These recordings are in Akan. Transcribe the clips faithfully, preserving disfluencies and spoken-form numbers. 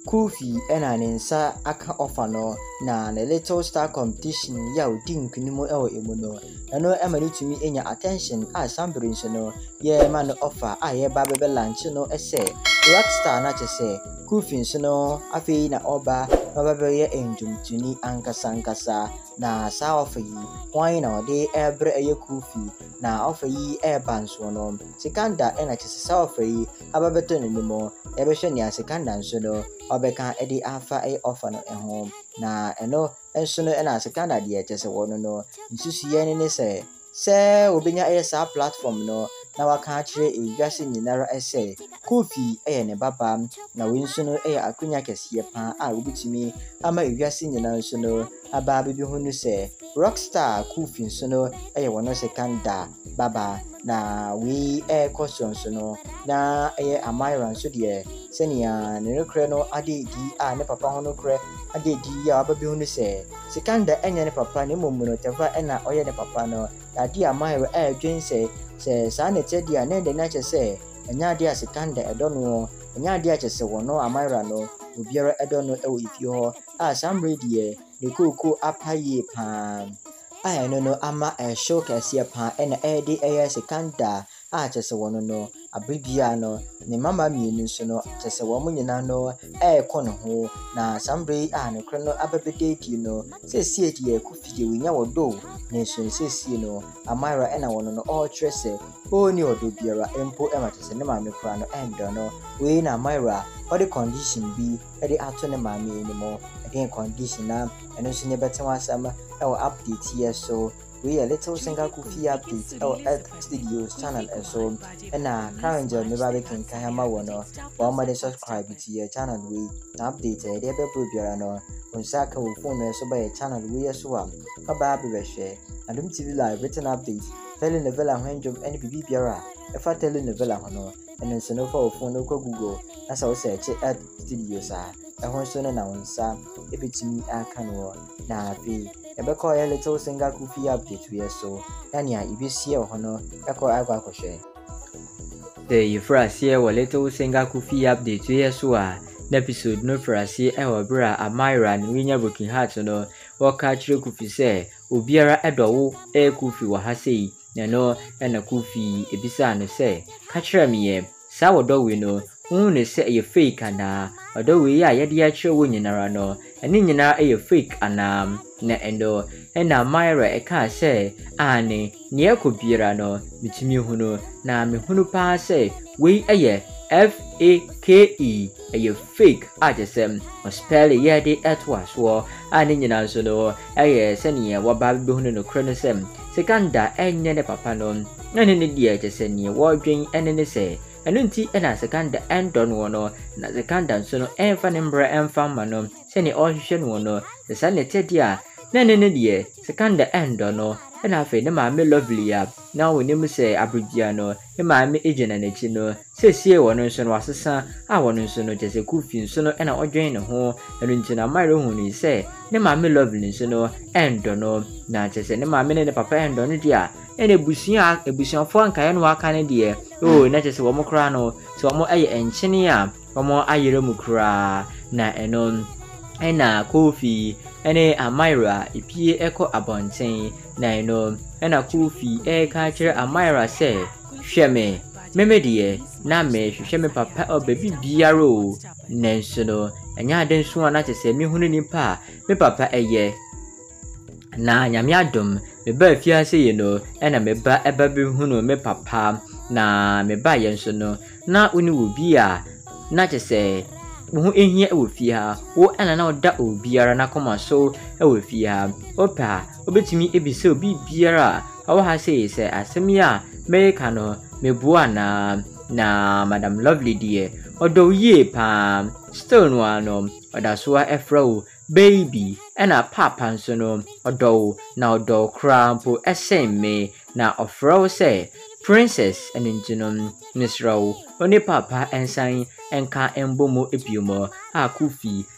Kulfi ena ne nsa aka offer no na ne little star competition ya odi nkunimo ewo emu no eno ema ne tumi enya attention a sambere nso no ye ma no offer a ye ba bebe lunch no ese Rockstar na chese Kulfi nso no afei na oba oba be ye enjumtuni ankasa ankasa na sa offer yi why na ode ebre eye Kulfi na offer yi e banso no sikanda ena chese sa offer yi ababeto ne nimo ebe hwe ne sikanda nso no obeka edi afa e offer no ehom na eno enso no ena sikanda de chese wono no nsusu ye ne se se obenya e sa platform no na waka kire e wiase nyinara ese Kulfi eye ne baba na we nso no eye akunya kese pa a obutimi ama wiase nyinara nso no aba bibi hunu se Rockstar Kulfi nso no eye wono sekanda baba na we e question nso no na eye Amira nso de senia ne rekre no ade di a ne papa hono kre ade di ya ababi hunu se sekanda enye ne papa ne momuno teva ena oye ne papa no ade Amira e dwen se se sa ne tedi a ne de na chese enya ade sekanda edono enya ade a chese wono Amira no obiara edono e wo ifi ho a samre die ne koko apaye pa aya no no ama e show kase pa ena e de e sekanda a chese wono no abibia no ne mama mienu nso no chese wo mo nyina no e kono ho na sambre a ne kro no ababede di no se sie die Kulfi je winya wodo ne so se sie no Amira ena wono no all trese o ni odo biara empo e ma chese ne mama kra no endo no we na Amira all the condition be e de ato ne mama ni mo again condition na eno so ne beten wasama e wo update here so we a little single Kulfi update our Earth Studios channel and so and uh current job me baby can kahama wono wa ma de subscribe to your channel we update e de be biara no unsaka wo phone so by channel we so am ba ba be share adom T V live written update telling the villa when job any bibi biara e fa telling the villa hono and so no for phone no ko Google as I search Earth Studios a e ho so no na unsa e betimi aka no na afi ebe call a little single Kulfi update we so ania ibesie hono e call agwa kwhwe the yefrasie wa little single Kulfi update we so a na episode no frasie e wa bra Amira ni winya broken heart no wo ka kire Kulfi se obiara edowo e Kulfi wa ha sei na no e na Kulfi ebisa no se ka kire me ye sa wodo we no hu ne se e fake ana odo we ya ye dia kire wo nyinara no eni nyinara e fake ana na endo ena Amira e ka se ane ne ekobiera no mitimi hunu na me hunu pa se we eye F A K E eye fake ajesem o spell ye de etwa so ane nyina so no eye se ne wo ba be hunu no kro sem sekanda enye ne papa no ene ne die jese ne wo dwen ene ne se eno nti ena sekanda endon wo no na sekanda so no enfa ne mbra enfa ma no se ne o hwehwe no no se sa ne tedia na ne ne die sekanda endon no ena fe ne ma me lovely ya na wo ne mu se abribia no e ma me ejena na chi no se sie wo no so no asesa a wo no so no jese Kulfi so no ena odwen ne ho eno nti na Amira hu ni se ne ma me lovely so no endon no na jese ne ma me ne papa endon no dia ene busia ebusianfo ankaye no aka ne de o na jese wo mo kra no so wo mo aye enchene a wo mo ayere mu kra na eno ena Kulfi ene Amira epie eko abonten na eno ena Kulfi e ka kire Amira se hweme meme de na me hwehwe papa o baby biaro nenso no enya den so ana chese me hunu nipa me papa eye na nyame adom me ba fiase ye no ena me ba eba bi hunu me papa na me ba ye nso no na oni wo bia na chese wo ehia e wo fie ha wo ena na oda obiara na koma so e wo fie ha opa obetimi ebise obi biara awo ha sei se asemi a me ka no me bua na na Madam Lovely die odo ye pa still no ano oda so a efro baby ena papa nso no odo na odo krampo eseme na ofro se princess enenjinom nisrawo oni papa ensan enka embomo ebiomo a Kulfi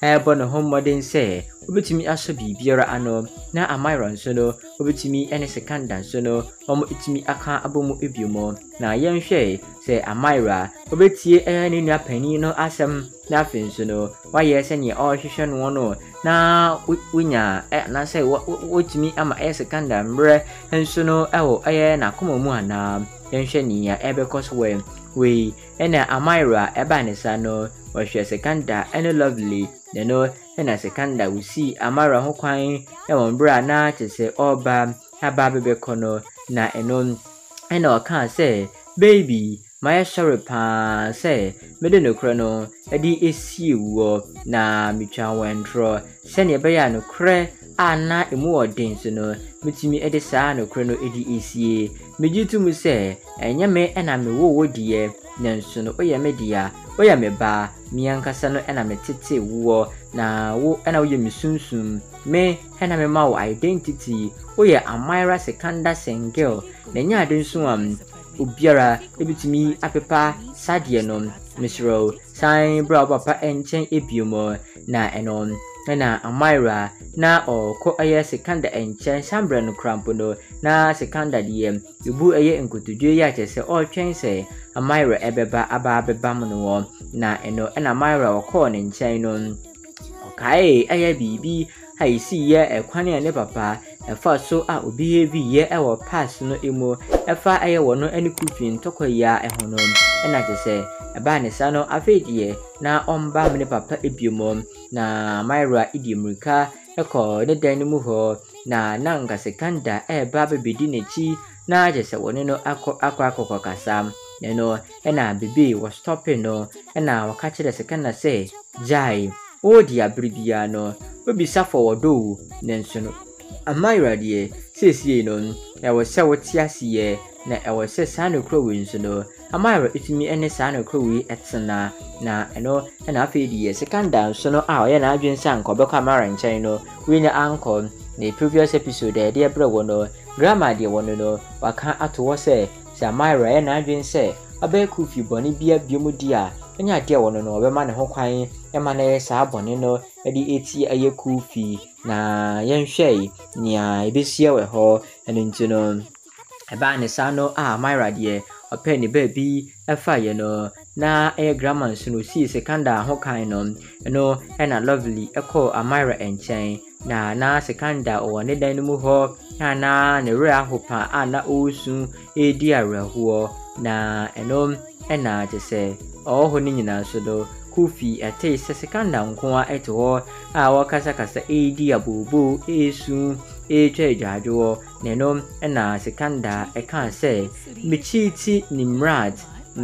ebo no ho modern say obetimi aso bibiara ano na Amira nso no obetimi ene sekanda nso no omo etimi aka abomu ebiomo na yenhwe se Amira obetie eh ne nua pani no asem na afi nso no waye se ne o hwehwe no no na unya eh na say wotimi ama eh sekanda mbre nso no ewo eh na komamu ana yenhwe ni ya ebekos we we ena Amira eba ne sa no wahwe sekanda ene lovely ne no ena sekanda we see Amira ho kwan e won bra na chese oba aba bebeko no na eno ena oka say baby my sorry pa say mede no kro no edi esi wo na mitwa wendro se ne be ya no kre ana emu odin so no mitimi ede saa no kro no edi esie mejitu say enye me ena me wo wodie nanso no oye media oye me ba miankasa no ena me tete wo na wo ena oye misunsun me ena me ma wo identity oye Amira sekanda single na nya ade nso am obiara ebitimi apepa sadie no misro sign bra papa enchen ebiomo na enon na Amira na oko aye sekanda enchen sambre no krampo no na sekanda die ebu aye nkotodwe ya chese o twen se Amira ebeba aba abeba mo no na eno na Amira oko ne nchen no okay aye bibi haisi ye ekwane ne papa efa so a obi heavy ye ewo pass no emo efa aye wono ani Kulfi ntokoya ehono na chese eba ne sa no afedie na omba me papa ebiomo na Amira idiemrika eko ne dan mu ho na nanga sekanda eba bebedi nechi na chese wono no akọ akọ akọ kasa no ena bibi was stopping no ena wakachire sekanda say jai o dia bribia no obi safo wodo nenso no Amira die sesie no e wo se wotiase na e wo se sanu krowe nso no Amira itimi ene sanu krowe etena na eno ena afedi sekanda nso no a oye na adwen san ko beko Amira nchen no we nya anko na previous episode e de bre wo no grandma de wo no waka ato wo se se Amira e na adwen se abe Kulfi boni bia biomu dia enya de wo no obe ma ne ho kwan e ma na sa boni no e di eti aye Kulfi na yenhwe nia ebesia we ho eno ntino eba ne sa no a Amira de ope ni baby efa ye no na e grandma nso no si sekanda ho kan no eno ena lovely eko Amira enchen na na sekanda o ne dan mu ho na ne re ahopa ana osu edi areho na eno ena jese o ho ni nyina so do Kulfi ate sekanda nko a eto ho a wakasa kasa edi abubu esu e twejajo neno ena sekanda e kan se michiti nimrat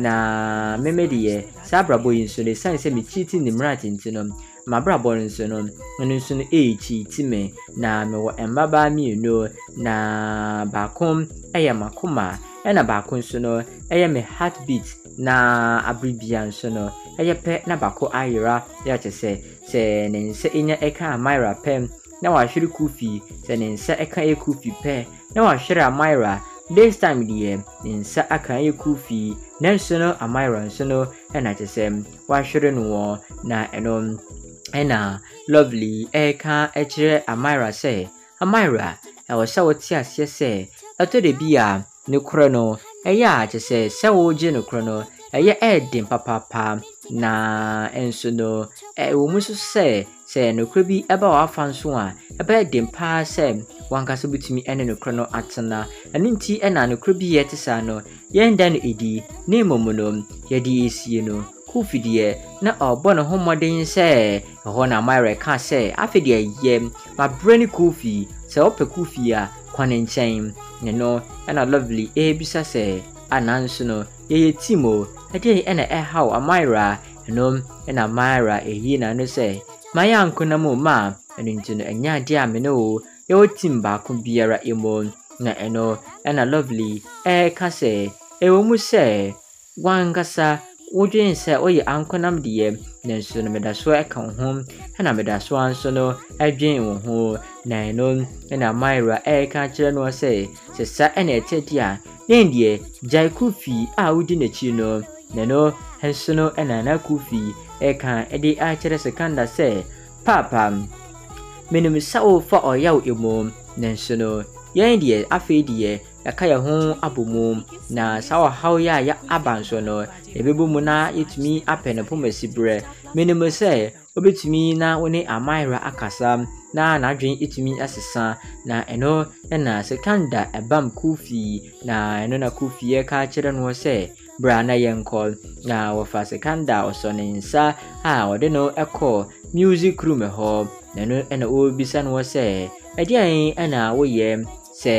na memedie sabrabo yinso ne sanse michiti nimrat ntino mabrabo nso no nso no echi time na mewo embaba mi no na bakom eye makoma ena bakon nso no eye me heartbeat na abribia nso no eye pe na bako ayira ya chese se ne nse enya eka Amira pem na wahwere Kulfi se ne nsa eka e Kulfi pe na wahwere Amira this time die ne nsa aka e Kulfi na nso no Amira nso no ena chese wahwere no na eno ena lovely eka echire Amira se Amira e wo sha woti ase se ato de bia ne kro no eya chese se wo je ne kro no eye edin papa na enso no e wo muso se se no kro bi eba wa fanso a eba edin pa se wankasa bitumi ene no kro no atena eno nti ena no kro bi ye tesa no ye nda no edi ne momo no ye di esie no Kulfi die na obo no homoden se ho na Amira ka se afedie ye ma brani Kulfi se ope Kulfi a kwane nchen ne no ena lovely e bisa se ananso no ye timo ade ena e how Amira no ena Amira eyi na no se maya nkona mo ma eno ntino enya de amene o ye timba ko biara emo na eno ena lovely e ka se e wo mu se wangasa wodwen se oye ankonam de nanso no medaso e kan ho na medaso anso no adwen wo ho na eno ena Amira e ka kire no se se sa ena etedi a nendie jai Kulfi a wudi na chi no neno henso no ena na Kulfi e kan e de a kire sekanda se papa menim sa o fa oyaw emu nanso no yen de afi de yaka ye ho abomu na sa o haw ya ya abanso no ebebu mu na yetumi apene pomasi bre menim se obetumi na woni amaira akasa na nadwen etumi asesa na eno na sekanda ebam Kulfi na eno na Kulfi ye ka kire no se bra na yenkol na wofa sekanda osoninsa a wode no ekọ music room ho na no ena obisa no se edian ena woye se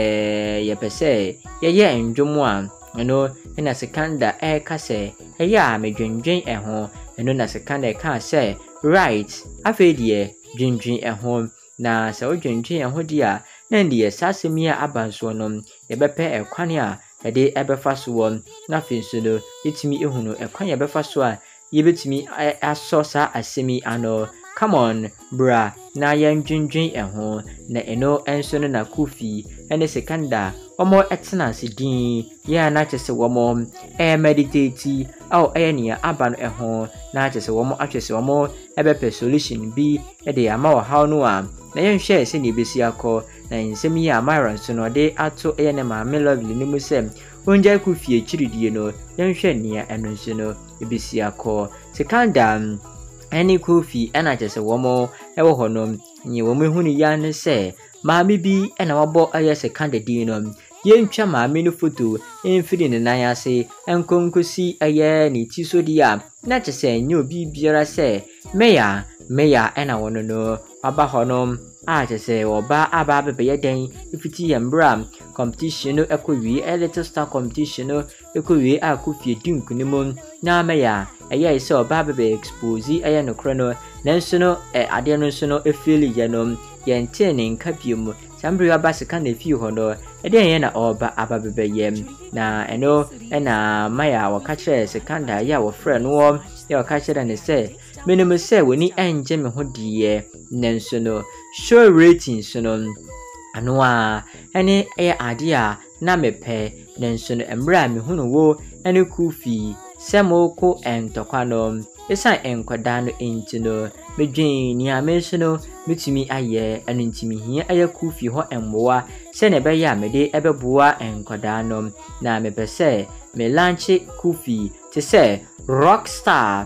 yepese ye ye endwomo a eno ena sekanda e ka se eya medwendwen eho eno na sekanda ka se right afedie dwendwen eho na se odwendwen eho dia na ndiye sasemia abanso no yebepe ekwane a ede ebefa so won na finso no yetimi ehunu ekwan yebefa so a yebetimi aso sa asemi ano come on bra na yendwendwen eho na eno enso no na Kulfi ene sekanda omo etena sidin ya na chese womo e meditate au enia aba no eho na chese womo atwese womo ebepe solution bi ede ama wo haw no a na yenhwe se ne besi akọ na nsemi ya amaran so no de ato eye ne ma me lovely ni mu sem onja Kulfi echiridie no yenhwe nia eno nso no ebesi akọ sekanda eni Kulfi ena chese womo ewo honom nyi womo ehuni ya ne se maami bi ena wabo aye sekanda din no yentwa maami no foto emfiri ne nan ase enkonkosi aye ne ti so dia na chese nyo bi biara se meya meya ena wono no aba honom a chese oba aba bebe yeden ifiti yembra competition no ekowi a little star competition no ekowi a Kulfi dinkunimum na meya aye ise oba bebe expose aye no krono nanso no ade no nso no efili yenom yente ne nkapium sambri aba sika na fi ho no ede yen na oba aba bebe yem na eno ena maya wakachire sekanda ya wo frɛ no ya wakachire ne se menim se woni anje me ho die nanso no show ratings no ano a ene e ade a na mepe nanso no emra me hunu wo ene Kulfi semoko entokwa no esa enkwada no entino medwen ni amenso no metumi aye anu ntimi hia aye Kulfi ho emboa se ne be ya mede ebeboa enkwada no na mepese me launch Kulfi te se Rockstar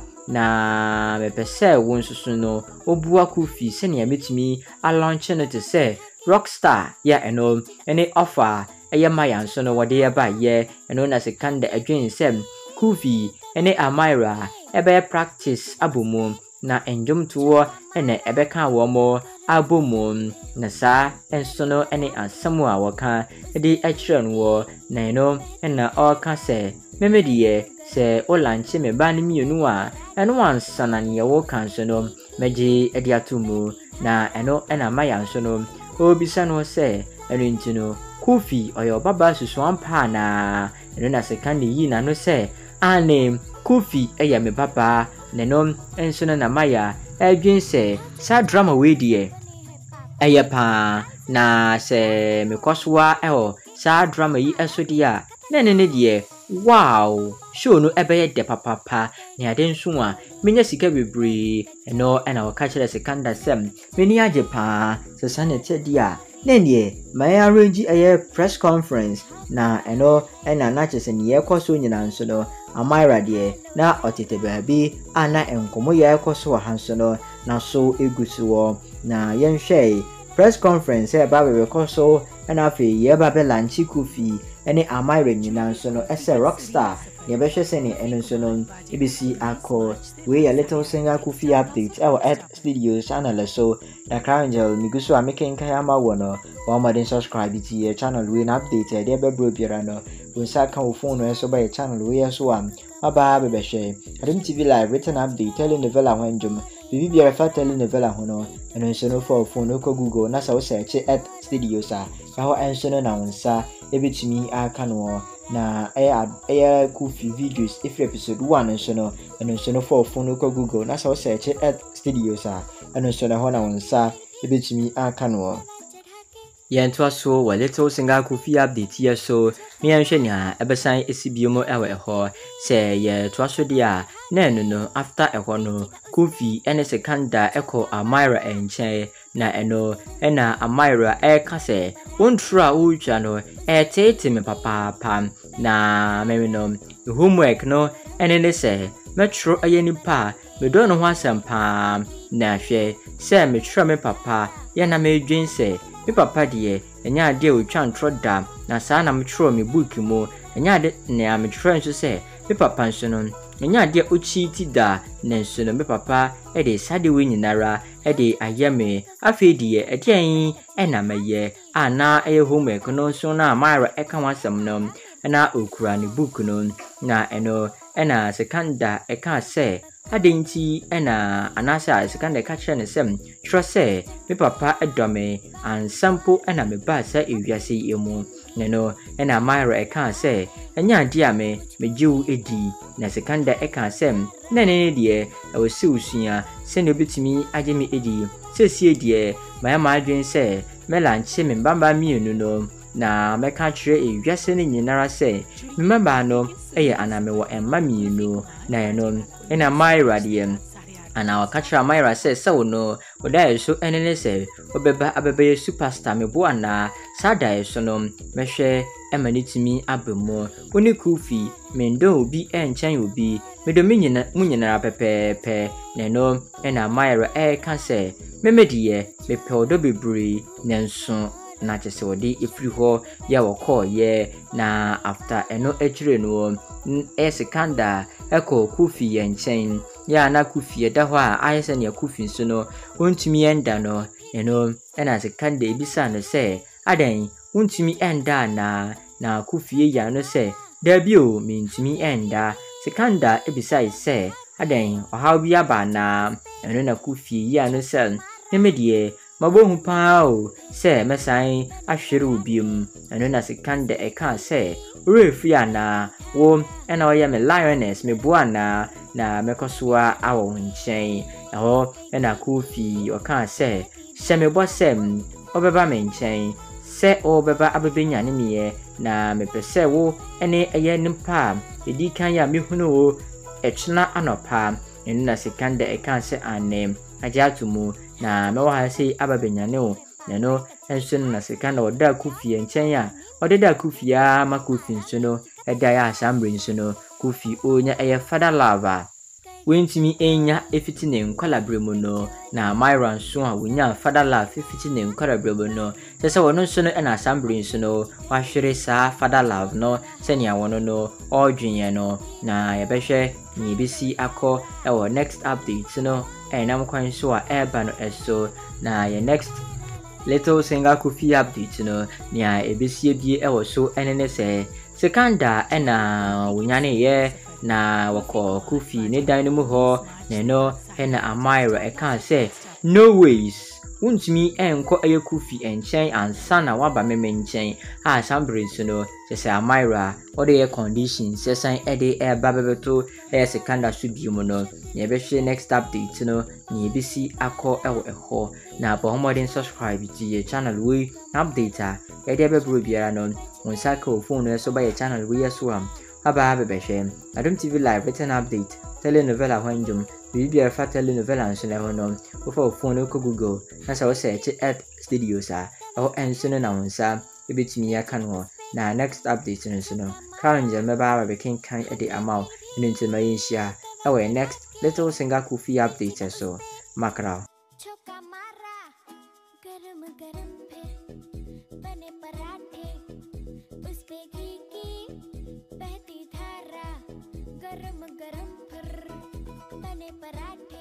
na mepese wonsusu no obua Kulfi se ne metumi a launch no te se Rockstar ya eno ene offer aye mayanso no wode ya ba ye eno na sekanda adwen sem Kulfi ene amaira ebe practice abomu na enjom tuwo ene ebe kan wo mo abomu na sa enso no ene asemu a woka edi akire no na eno ena oka se memedie se olanche me ba ni mienu a eno ansana ne wo kan so no meji edi atumu na eno ena maya so no obisa no se eno ntino Kulfi oyo baba susu ampa na eno na sekandi yi na no se ane Kulfi eya me baba nenom enso na maya edwin se sa drama we die eya pa na se me koswa eho sa drama yi eso dia na ne ne die wow show no ebeye de papa pa ne ade nso a menya sika bebre eno ena waka kire sekanda sem meni age pa se sanete dia na ne my arrange a press conference na eno ena na chese ne yekoso nyina nso no amaira de na otete baabi ana enkomo yekoso hanso no na so egusuwo na yenhwe press conference e ba be koso ena afi ye ba be lanchi Kulfi ene amaira nyina nso no ese Rockstar ye be hwese ne eno nso no ebisi akọ we a little singer Kulfi update our at studio channel so na Angel migusu ameken kayama wono wa modern subscribe to your channel we na update e de be bro biara no we sa kan wo phone no so by channel we so am aba be be hwe adom T V live written update telling the vela hwanjum bibi biara fa telling the vela ho no eno nso no for phone no ko Google na sa wo search at studio sa ka ho enso no na wonsa ebetumi aka no na eh eh Kulfi videos if episode one nso no eno nso no for phone no ko Google na sa wo search at studio sa eno nso na ho na wonsa ebetumi aka no yento so wa little singer Kulfi update ye so me anhwe nya ebesan esibiomo ewe ho se ye to so dia na eno no after eho no Kulfi ene sekanda eko Amira enche na eno ena Amira e kase wontra ucha no e tete me papa pam na me no homework no ene ne se metro ayeni pa me do no ho asempam na hwe se metro me papa ya na me dwen se me papa de enya ade o twa ntro da na saa na metro me book mu enya ade na metro nso se me papa nso no enya ade ochi ti da na nso no me papa e de sade we nyinara e de ayeme afi de e den e na meye ana e homework no nso na Amira e ka wasem no na okura ne book no na eno ena sekanda e ka se adenti ena anasa sekanda e ka kire ne sem tro se me papa edome an sample ena me ba sa ewiase emu ne no ena Amira e ka se enya dia me mejiu edi na sekanda e ka sem na ne ne de e wo se usua se ne obetimi age me edi se sie de ma ma adwen se melanche me mbamba mienu no na meka kire ewiase ne nyinara se mmaba no eye aname wo emma mienu na eno ena Amira de ana wakachira Amira se se no oda so enene se obeba abebe superstar me bo ana sada so no mehwe emanitimi abemo oni Kulfi mendo obi enchan obi medo menyina munyina pepepe na no ena Amira e ka se memediye mepe odo bebre nenso na chese wodi ifri ho ya woko ye na after eno echire no e sekanda eko Kulfi ye nchen ya na Kulfi da ho a ayese ne Kulfi so no wontumi enda no eno ena sekanda ebisa no se adan wontumi enda na na Kulfi ya no se da bi o mintumi enda sekanda ebisa ise adan ohaw bi aba na eno na Kulfi ya no se nemedie mabohu pa o se mesan ahwere obium eno na sekanda e ka se refi ana wo ena oye me lioness me buana na mekosoa awo nchen eho ena Kulfi o ka se se me bosem obeba me nchen se obeba abebenya ne me na mepese wo ene eye nimpa edi kan ya mehunu o echna anopa eno na sekanda e ka se anem ajatumu na mewa se ababenyane o neno enso na sekanda oda Kulfi enchen ya odeda Kulfi ya ma Kulfi nso no eda ya asambre nso no Kulfi onya eye father lava wentimi enya efiti ne nkwalabre mu no na Amira nso a wonya father love efiti ne nkwalabre mu no sese wono nso no na asambre nso no wahwere sa father love no senia wono no odwenye no na yebehwe ni bisi akọ ewo next update no enam kwan so a eba no eso na ye next little single Kulfi update no nia ebesie bie ewo so enene se sekanda ena wonyane ye na wako Kulfi ne dan mu ho na no ena Amira e kan se no ways untimi enko eye Kulfi enchen ansa na waba meme nchen a sambre so no se Amira ode ye conditions sesan ede e babebeto e sekanda so bium no na ebehwe next update no na ebisi akọ ewo eho na bohomodin subscribe to your channel we update a ede bebro biara no onsa ka phone no so ba your channel we so am aba bebehwe Adom T V live written update telenovela hwanjum bibia fa telenovela nso na ho no wo fa phone ko Google na sa wo search at studios a o enso no na onsa ebetimi ya kan ho na next update nso no crown je meba ba be ken kan e de amount nti ma yinhia awe next little single Kulfi update so makra गरम गरम फिर बने पराठे